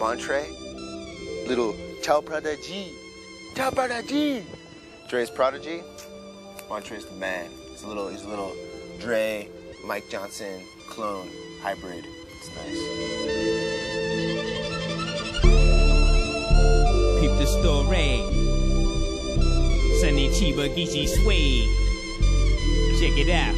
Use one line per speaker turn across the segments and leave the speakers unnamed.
Montre, little Ciao Prodigy. Ciao Prodigy. Dre's prodigy. Montre's the man. He's a little Dre, Mike Johnson clone hybrid. It's nice.
Peep the story. Sunny Chiba Geechee Suede. Check it out.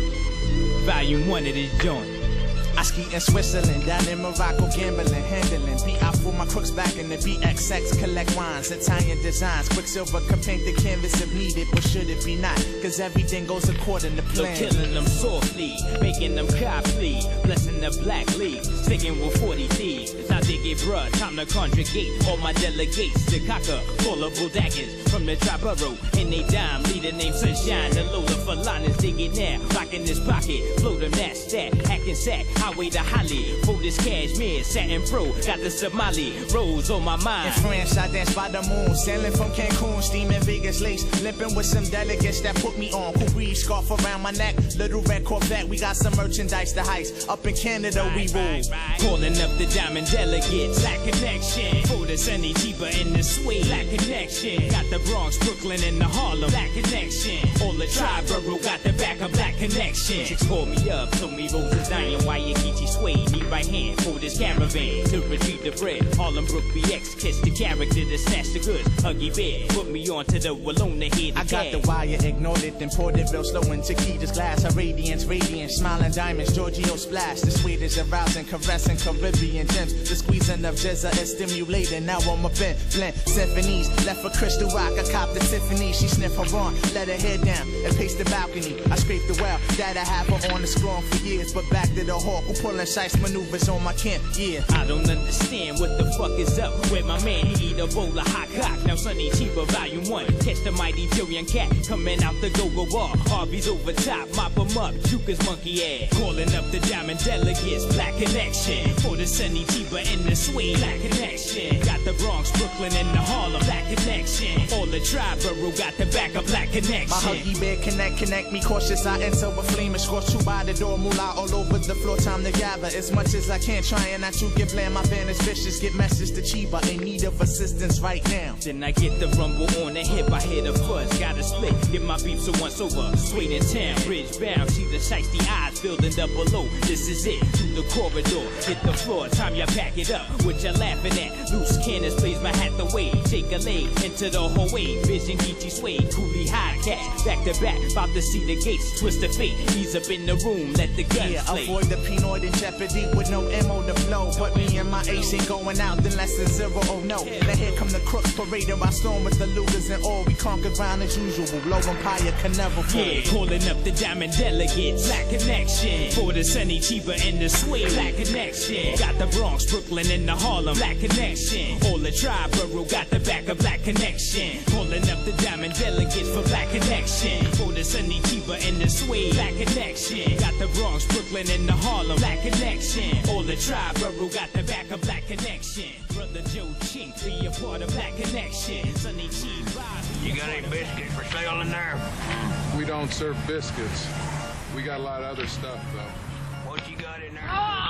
Volume 1 of this joint.
I ski in Switzerland, down in Morocco, gambling, handling. Beat out for my crooks back in the BXX, collect wines, Italian designs. Quicksilver can paint the canvas if needed, but should it be not? Cause everything goes according to plan.
So killing them softly, making them copy, blessing the black league, sticking with 40 thieves. Now dig it, bruh, time to conjugate all my delegates. The cocker, full of daggers from the Triborough, and they dime, leader named Sunshine. The loader for liners, dig it now, rocking this pocket, float them that stat, hacking sack. Highway to Holly, for this cashmere, satin pro, got the Somali rose on my mind.
In France, I dance by the moon, sailing from Cancun, steaming Vegas lace, limping with some delegates that put me on. Cool breeze, scarf around my neck, little red Corvette, we got some merchandise to heist. Up in Canada, we rule.
Calling up the diamond delegates, black connection. For the Sunny Chiba and the Suede, black connection. Got the Bronx, Brooklyn, and the Harlem, black connection. All the Triborough got the back of black connection. Chicks call me up, told me Roses dying, why you Geechee Suede, need right hand for this caravan to retrieve the bread. Harlem Brook BX, kiss the character to snatch the goods. Huggy Bear, put me on to the Walona head.
I got the wire, ignored it, then poured it real slow into Keita's glass. Her radiance, smiling diamonds, Giorgio splash. The sweet is arousing, caressing Caribbean gems. The squeezing of jizza is stimulating. Now I'm a blend symphonies. Left for Crystal Rock, I copped the Tiffany. She sniffed her on, let her head down, and paced the balcony. I scraped the well, that I have her on the scroll for years, but back to the hawk who pulling shice maneuvers on my camp. Yeah,
I don't understand what the fuck is up with my man. He eat a bowl of hot cock. Now Sunny Chiba Volume 1, catch the mighty Jillian cat coming out the go-go bar. Harvey's over top, mop him up, juke his monkey ass. Calling up the diamond delegates, black connection. For the Sunny Chiba and the Suede, black connection. Got the Bronx, Brooklyn, and the Harlem, black connection. All the Triborough got the back of black connection.
My Huggy Bear connect me cautious. I enter with flame and scorch you by the door. Moolah all over the floor, time to gather as much as I can. Trying not to get bland, my van is vicious. Get message to Chiba, in need of assistance right now.
Then I get the rumble on the hip, I hear the fuzz, gotta split, get my beef so once over. Sweet in town, bridge bound, see the shiesty eyes building double low. This is it, through the corridor, hit the floor, time you pack it up. What you laughing at? Loose cannons, plays my hat the way. Take a leg into the hallway, vision Geechee Suede, coolie high cat, back to back, about to see the gates, twist the fate. He's up in the room, let the guns play.
Avoid the Pinoid in jeopardy with no ammo to blow. But me and my ace ain't going out unless it's 0, oh no. Now here come the crooks parading by storm with the looters and all. We conquer ground as usual, low empire can never fall.
Yeah, calling up the diamond delegates, black connection. For the Sunny Chiba and the Suede, black connection. Got the Bronx, Brooklyn, and the Harlem, black connection. All the Triborough got the back of black connection. Calling up the diamond delegates for black connection. For the Sunny Chiba and the Suede, black connection. Got the Bronx, Brooklyn, and the Harlem, black connection. All the Triborough got the back of black connection. Brother Joe Chink, be a part of black connection. Sunny Chiba.
You got any biscuits for sale in there?
We don't serve biscuits. We got a lot of other stuff, though.
What you got in there?
Oh!